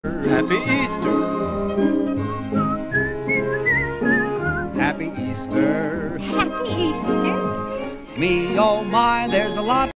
Happy Easter. Happy Easter. Happy Easter. Me, oh my, there's a lot